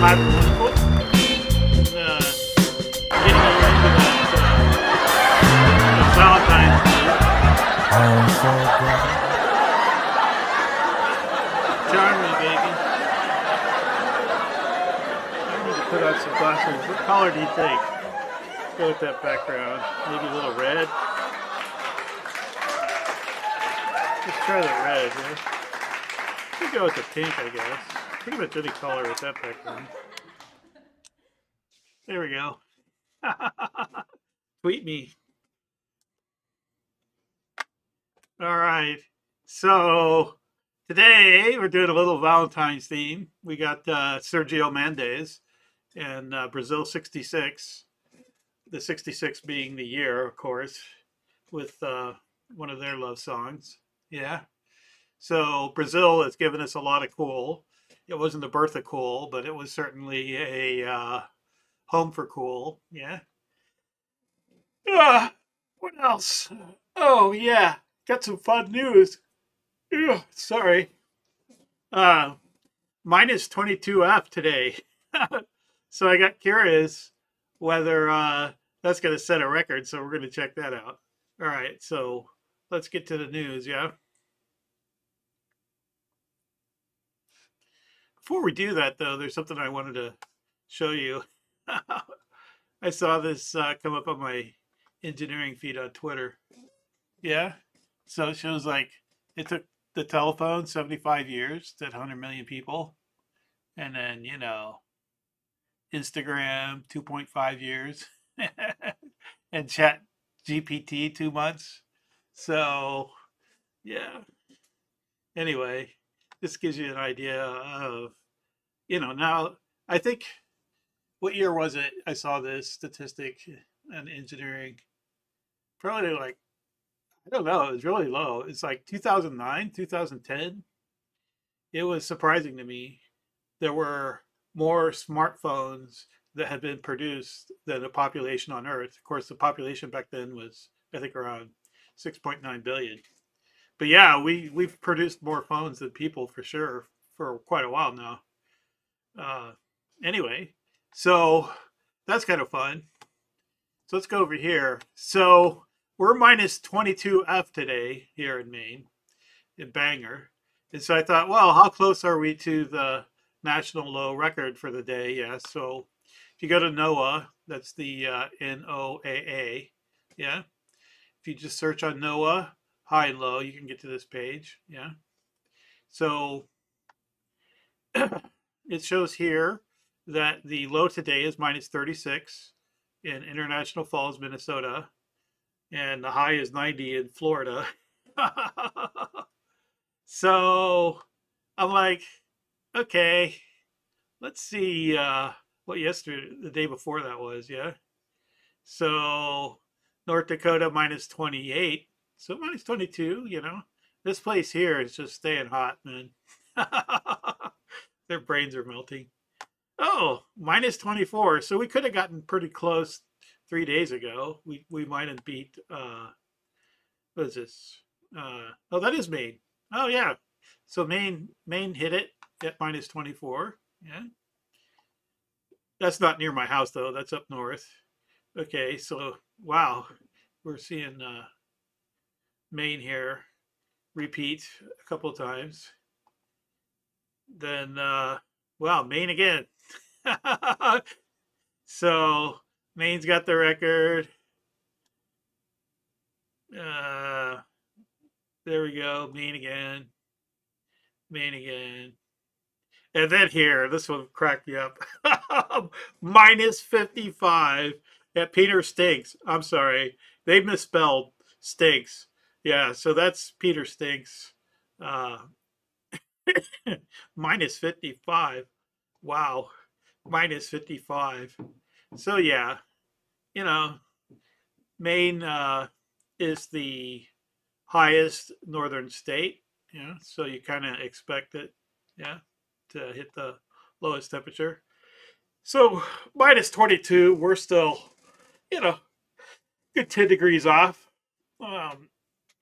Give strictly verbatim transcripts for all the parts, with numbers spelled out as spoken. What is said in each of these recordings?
last one. Uh, getting into that uh, Valentine's Day. I'm so glad. Charm me, baby. I need to put on some glasses. What color do you think? Go with that background. Maybe a little red. Let's try the red. Yeah? We go with the pink, I guess. Pretty much any color with that background. There we go. Tweet me. All right. So today we're doing a little Valentine's theme. We got uh, Sergio Mendes and uh, Brazil sixty-six. The sixty-six being the year, of course, with uh, one of their love songs. Yeah. So Brazil has given us a lot of cool. It wasn't the birth of cool, but it was certainly a uh, home for cool. Yeah. Uh, what else? Oh, yeah. Got some fun news. Ugh, sorry. Uh, minus twenty-two F today. So I got curious whether uh, that's going to set a record. So we're going to check that out. All right. So let's get to the news. Yeah. Before we do that, though, there's something I wanted to show you. I saw this uh, come up on my engineering feed on Twitter. Yeah. So it shows like it took the telephone seventy-five years to one hundred million people. And then, you know, Instagram, two point five years. And Chat G P T, two months. So, yeah. Anyway, this gives you an idea of, you know, now I think, what year was it? I saw this statistic in engineering. Probably like, I don't know, it was really low. It's like two thousand nine, two thousand ten. It was surprising to me. There were more smartphones that had been produced than the population on Earth. Of course, the population back then was, I think, around six point nine billion. But yeah, we, we've produced more phones than people for sure for quite a while now. Uh, anyway, so that's kind of fun. So let's go over here. So we're minus twenty-two F today here in Maine, in Bangor. And so I thought, well, how close are we to the national low record for the day? Yeah, so if you go to NOAA, that's the uh, N O A A. Yeah. If you just search on NOAA, high and low, you can get to this page. Yeah. So it shows here that the low today is minus thirty-six in International Falls, Minnesota. And the high is ninety in Florida. So I'm like, okay, let's see uh, what yesterday, the day before that was. Yeah. So North Dakota minus twenty-eight. So minus twenty-two, you know, this place here is just staying hot, man. Their brains are melting. Oh, minus twenty-four. So we could have gotten pretty close three days ago. We we might have beat, uh, what is this? Uh, oh, that is Maine. Oh, yeah. So Maine, Maine hit it at minus twenty-four. Yeah. That's not near my house, though. That's up north. Okay, so, wow. We're seeing uh, Maine here repeat a couple of times. Then, uh, wow, Maine again. So Maine's got the record. Uh, there we go. Maine again. Maine again. And then here, this one cracked me up. Minus fifty-five at Peter Stinks. I'm sorry. They misspelled Stinks. Yeah, so that's Peter Stinks. Uh, minus fifty-five. Wow. Minus fifty-five. So yeah, you know, Maine uh, is the highest northern state. Yeah, so you kind of expect it, yeah, to hit the lowest temperature. So minus twenty-two, we're still, you know, good ten degrees off. Um,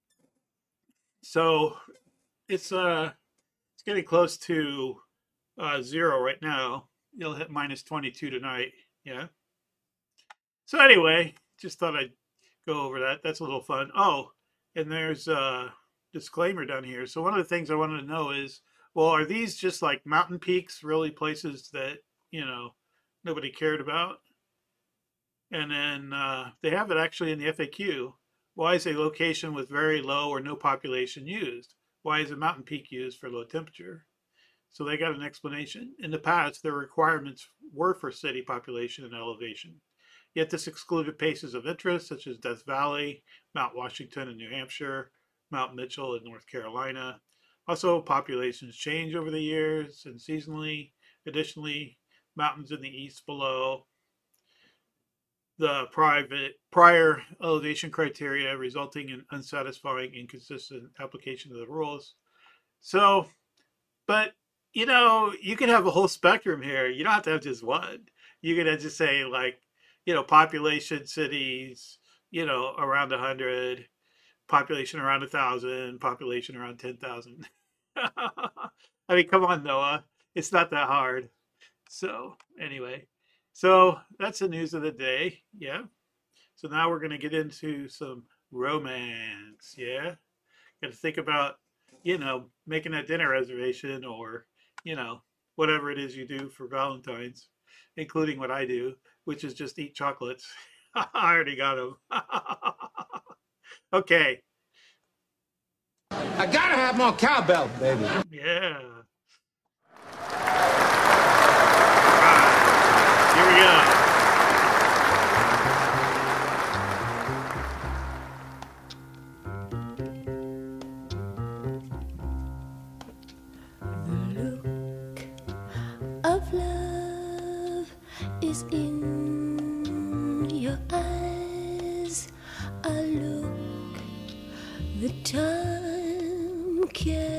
so it's uh, it's getting close to uh, zero right now. You'll hit minus twenty-two tonight. Yeah. So anyway, just thought I'd go over that. That's a little fun. Oh, and there's a disclaimer down here. So one of the things I wanted to know is, well, are these just like mountain peaks, really places that, you know, nobody cared about? And then uh, they have it actually in the F A Q. Why is a location with very low or no population used? Why is a mountain peak used for low temperature? So they got an explanation. In the past, their requirements were for city population and elevation. Yet this excluded places of interest such as Death Valley, Mount Washington in New Hampshire, Mount Mitchell in North Carolina. Also, populations change over the years and seasonally. Additionally, mountains in the east below the private prior elevation criteria resulting in unsatisfying, inconsistent application of the rules. So, but you know, you can have a whole spectrum here. You don't have to have just one. You can just say like, you know, population cities, you know, around a hundred, population around a thousand, population around ten thousand. I mean, come on, Noah. It's not that hard. So anyway, so that's the news of the day. Yeah. So now we're going to get into some romance. Yeah. Got to think about, you know, making that dinner reservation or, you know, whatever it is you do for Valentine's, including what I do, which is just eat chocolates. I already got them. Okay. I gotta have more cowbell, baby. Yeah. All right. Here we go. Of love is in your eyes. A look the time can